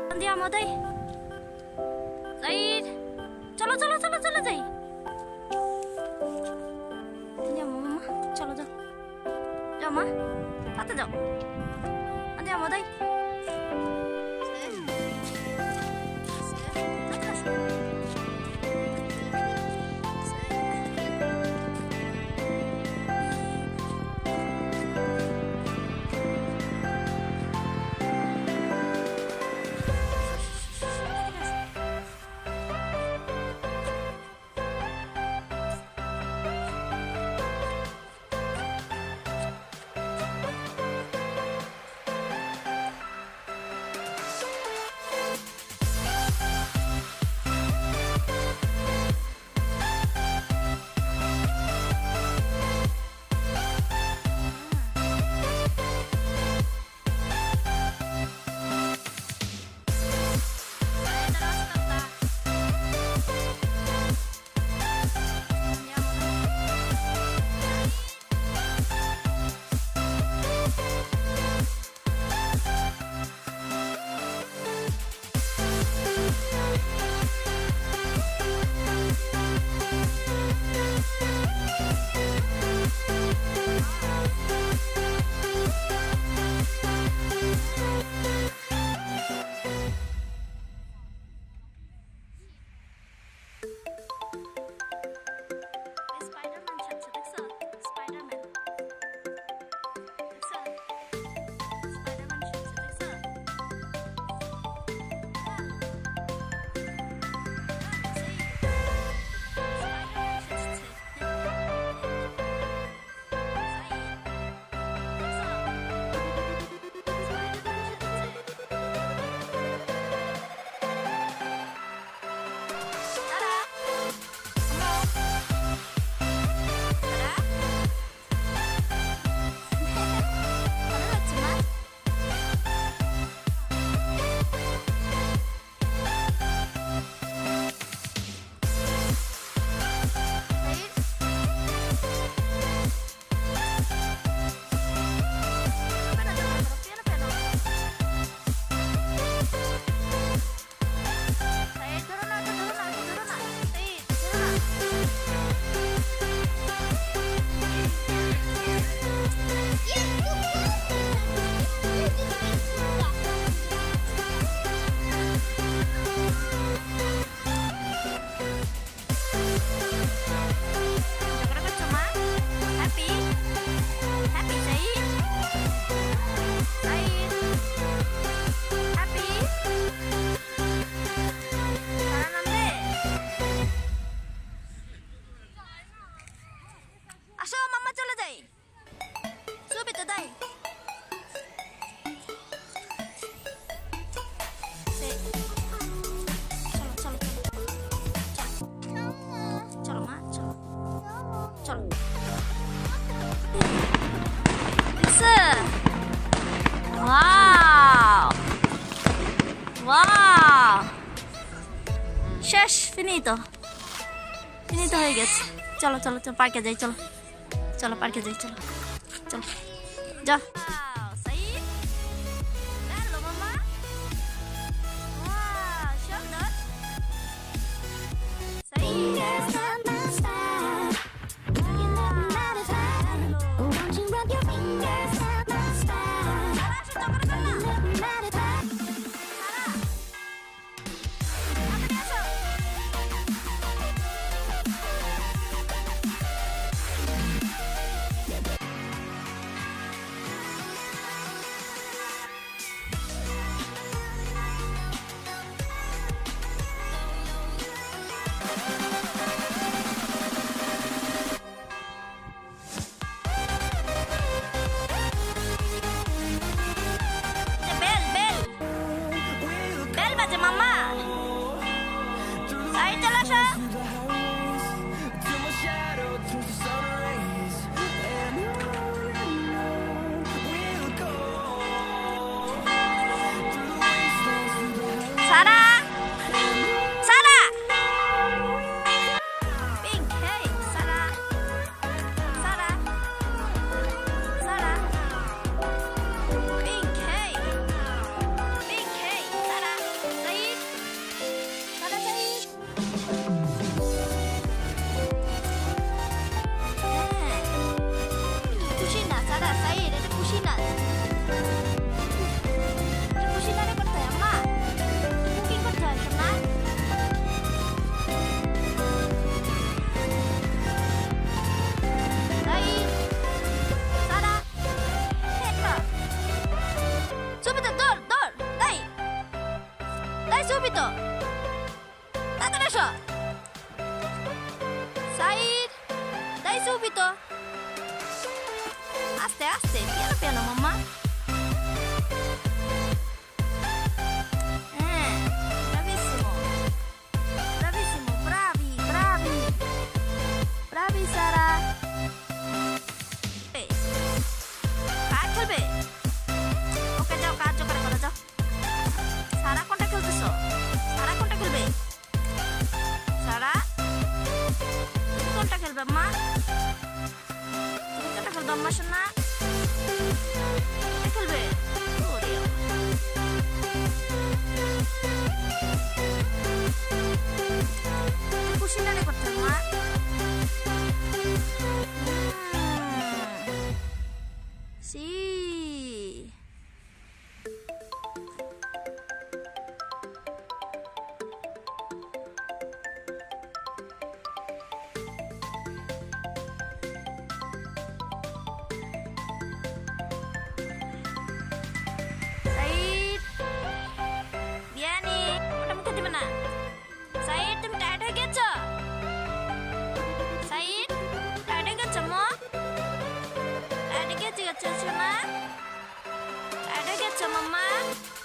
Andiamo dai. Zaid. Chalo chalo chalo chalo dai. Andiamo mamma. Chalo già. Già ma. Fatta già. Andiamo dai. Wow! Wow! শেষ, finito. Finito হয়ে গেছে। চলো চলো চলো পার্কে যাই, চলো চলো পার্কে যাই, চলো চলো যা। সুবিতো তাড়াতাড়ি এসো সাইদ তাই সুবিতো আস্তে আস্তে পিয়ানো পিয়ানো মাম্মা bravissimo bravissimo bravi bravi bravi Sara কাজ খেলবে ওকে যাও কাজ করে করে যাও সারা কোনটা খেলতেছো সারা কোনটা খেলবে সারা তুমি কোনটা খেলবে মা তুমি কোনটা খেলবে আম্মা শোনা কোনটা খেলবে ওরে খুশি না করতে মা সি Said, Biani, udah muka di mana? Said, তুমি টায়ার্ড হয়ে গেছো? Said, টায়ার্ড হয়ে গেছো মো? টায়ার্ড হয়ে গেছো সোনা? টায়ার্ড হয়ে গেছো মাম্মা?